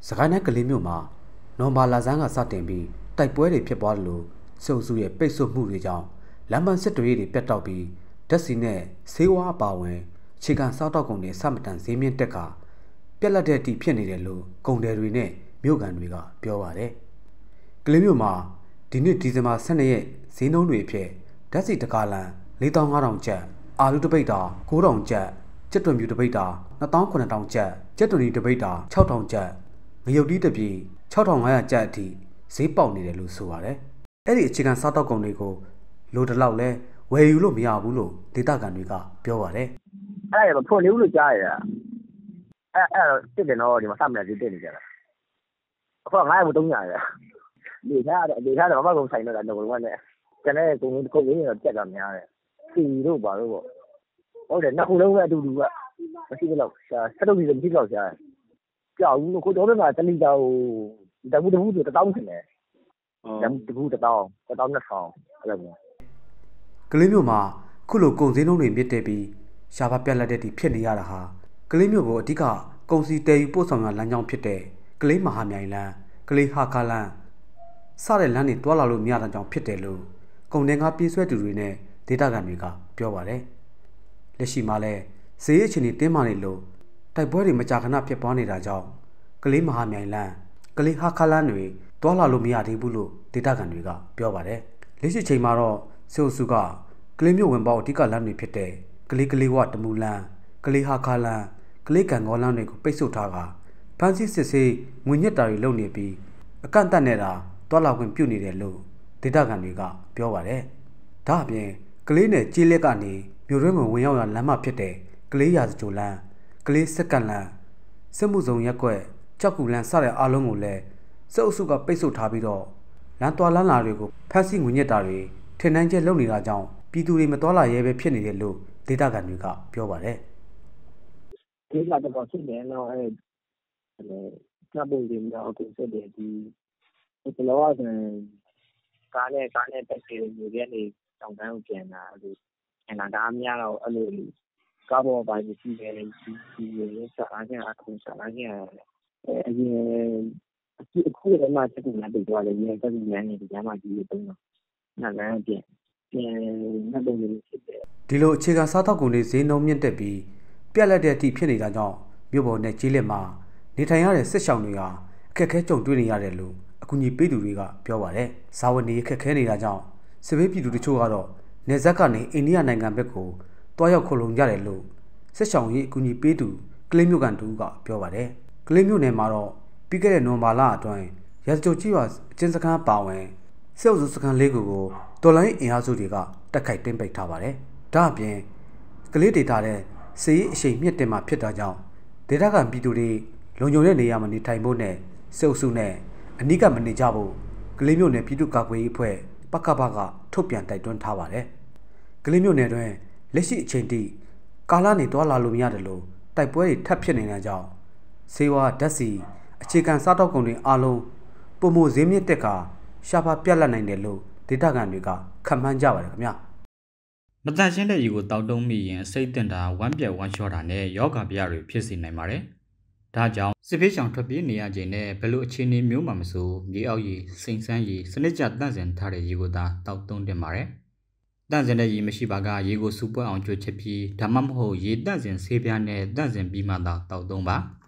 စကိုင်းတိုင်းကလေးမြို့မှာနော်ဘာလာဆန်းကစတင်ပြီးတိုက်ပွဲတွေဖြစ်ပွားလို့စုံစုရဲ့ပိတ်ဆို့မှုတွေကြောင့်လမ်းပန်းစစ်တွေတွေပြတ်တောက်ပြီးဓာတ်ဆီနဲ့ဆေးဝါးအပါဝင်ခြေခံစားတောက်ကုန်တွေစမတန်ဈေးမြင့်တက်ကပြက်လက်တဲ့အထိဖြစ်နေတယ်လို့ကုန်တယ်တွေနဲ့မြို့ကန်တွေကပြောပါတယ်။ကလေးမြို့မှာဒီနှစ်ဒီဇင်ဘာ12ရက်ဈေးနှုန်းတွေအဖြစ်ဓာတ်ဆီတစ်ကားလန်4500ကျပ်အာလူတပိတ်တာ9000ကျပ်ကျက်တွန်ပြူတပိတ်တာ29000ကျပ်ကျက်တွန်ဒီတပိတ်တာ6000ကျပ်ငရုတ်တီးတစ်ပြည်6500ကျပ်အထိဈေးပေါက်နေတယ်လို့ဆိုပါတယ်။အဲ့ဒီအခြေခံစားတောက်ကုန်တွေကိုလိုတလောက်လဲဝယ်ယူလို့မရဘူးလို့ဒေသခံတွေကပြောပါတယ်။အဲ့ဒါဖွင့်နေလို့ကြားရတာ။အဲ့တော့တစ်တယ်တော့ဒီမှာစမယ်ဒီတက်နေကြတာ။အခု900ကို300ရ။ဒီထားတော့ဘာကုန်ဆိုင်တော့တော့ဘယ်နဲ့ကျန်တဲ့ကုန်ကြီးတော့ပြက်တာများတယ်။စီတို့ပါတော့ပေါ့။ဟုတ်တယ်နှစ်ခုလုံးပဲအတူတူကမရှိဘူးလို့စက်တုပ်ကြီးမရှိတော့ရှာ။ကြောက်ဘူးလို့ကိုတော့မှာတလီတောင်တပူဆို1000ခနဲ့။တပူ1000 1200အဲ့လိုမျိုးကလေးမြို့မှာခုလိုကုန်စည်နှုန်းတွေမြင့်တက်ပြီးရှားပါပြက်လက်တဲ့တီဖြစ်နေရတာဟာကလေးမြို့ကိုအဓိကကုန်စည်တည်ယူပို့ဆောင်ရာလမ်းကြောင်းဖြစ်တဲ့ကလေးမဟာမြိုင်လမ်းကလေးဟာခါလမ်းစတဲ့လမ်းတွေတွာလာလို့မရတဲ့ကြောင့်ဖြစ်တယ်လို့ကုန်တင်ကားပြေးဆွဲသူတွေနဲ့ဒေသခံတွေကပြောပါတယ်လက်ရှိမှာလဲဈေးအခြေအနေတင်းမာနေလို့တိုက်ပွဲတွေမကြာခဏဖြစ်ပွားနေတာကြောင့်ကလေးမဟာမြိုင်လမ်းကလေးဟာခါလမ်းတွေတွာလာလို့မရသေးဘူးလို့ဒေသခံတွေကပြောပါတယ်လက်ရှိချိန်မှာတော့စေုပ်စုကကလေးမြို့ဝင်ပေါအဓိကလမ်းတွေဖြစ်တဲ့ကလေးဝတမူလန်းကလေးဟာခါလန်းကလေးကံကောလန်းတွေကိုပိတ်ဆို့ထားကဖမ်းဆီးစစ်ဆေးငွေညက်တာတွေလုပ်နေပြီးအကန့်အသတ်နဲ့တာတွာလာခွင့်ပြုနေတယ်လို့ဒေသခံတွေကပြောပါတယ်။ဒါအပြင်ကလေးနယ်ကြေးလက်ကနေမြို့တွင်းကိုဝင်ရောက်လာလမ်းမဖြစ်တဲ့ကလေးရာစကြိုလန်းကလေးစက်ကလန်းစစ်မှုဆောင်ရက်ကွက်ကြောက်ကူလန်းစတဲ့အားလုံးကိုလည်းစစ်အုပ်စုကပိတ်ဆို့ထားပြီးတော့လမ်းတွာလမ်းလာတွေကိုဖမ်းဆီးငွေညက်တာတွေထင်နိုင်ကျလုပ်နေတာကြောင့်ပြည်သူတွေမတော်လာရဲပဲဖြစ်နေတယ်လို့ဒေသခံတွေကပြောပါတယ်။ဒီကတော့ဖြစ်နေတော့အဲ့ကပ်ပုံတွေမျိုးအခုဆက်တယ်ဒီဘယ်လိုလဲကားနဲ့တက်စီတွေရဲ့နေတောင်တန်းကိုပြန်လာလို့အနာဒါများတော့အဲ့လိုကားပေါ်ပိုင်းရှိတယ်ဒီရဲ့စာအားချင်းအခုစာအားချင်းအရင်အခုလည်းမှတက်ကူလာပြီးတော့လည်းရတက်ကူလမ်းနေဒီမှာကြီးတုံးတော့နားလမ်းပြန်နှက်ပုံတွေဖြစ်တယ်ဒီလိုအခြေခံစားသောက်ကုန်တွေဈေးနှုန်းမြင့်တက်ပြီးပြက်လက်တဲ့အထိဖြစ်နေတာကြောင့်မြို့ပေါ်နဲ့ကြီးလက်မှာနေထိုင်ရတဲ့စစ်ရှောင်တွေဟာအခက်အခဲကြုံတွေ့နေရတယ်လို့အကူအညီပေးသူတွေကပြောပါတယ်။ဇာဝနေအခက်အခဲနေတာကြောင့်စစ်ဘေးပြည်သူတချို့ကတော့နေဆက်ကနေအိန္ဒိယနိုင်ငံဘက်ကိုတွားရောက်ခိုလုံကြတယ်လို့စစ်ရှောင်ရေးအကူအညီပေးသူကလေးမြို့ကန်တူကပြောပါတယ်။ကလေးမြို့နယ်မှာတော့ပြီးခဲ့တဲ့နိုဝင်ဘာလအတွင်းရာဇကြိုကြီးရွာအကျဉ်းစခန်းပါဝင်စစ်အုပ်စုစခန်း၄ခုကိုတော်လိုင်းအင်အားစုတွေကတက်ခိုက်တင်းပိတ်ထားပါတယ်။ဒါအပြင်ကလေးဒေတာတဲ့စီးအရှိန်မြင့်တင်မှာဖြစ်တာကြောင့်ဒေတာကန်ပြည်သူတွေလုံခြုံတဲ့နေရာမှာနေထိုင်ဖို့နဲ့စစ်အုပ်စုနဲ့အနီးကပ်မနေကြဖို့ကလေးမြို့နယ်ပြည်သူ့ကာကွယ်ရေးအဖွဲ့ပကပကထုတ်ပြန်တိုက်တွန်းထားပါတယ်။ကလေးမြို့နယ်တွင်လက်ရှိအချိန်ထိကာလနေတွာလာလို့မရတယ်လို့တိုက်ပွဲတွေထပ်ဖြစ်နေတာကြောင့်ဆေးဝါးဓာတ်ဆီအခြေခံစားတောက်ကုန်တွေအလုံးပုံမှုဈေးမြင့်တက်ကရှားပါပြက်လက်နိုင်တယ်လို့ဒေသခံတွေကခန့်မှန်းကြပါတယ်ခင်ဗျာမတန်ရှင်းတဲ့ရေကိုတောက်တုံးမိရင်စိတ်တင်တာဝမ်းပြက်ဝမ်းလျှောတာနဲ့ယောဂဗျာတွေဖြစ်စေနိုင်ပါတယ်။ဒါကြောင့်စစ်ဖေးရှောင်ထွက်ပြေးနေရခြင်းနဲ့ဘယ်လိုအခြေအနေမျိုးမှမဆိုမြေအောက်ရေစိမ်ဆန်းရေစနစ်ကျတန့်စင်ထားတဲ့ရေကိုသာတောက်တုံးတင်ပါတယ်။တန့်စင်တဲ့ရေမရှိပါကရေကိုစူပွက်အောင်ကြွချက်ပြီးဒါမှမဟုတ်ရေတန့်စင်ဆေးပြားနဲ့တန့်စင်ပြီးမှသာတောက်တုံးပါ။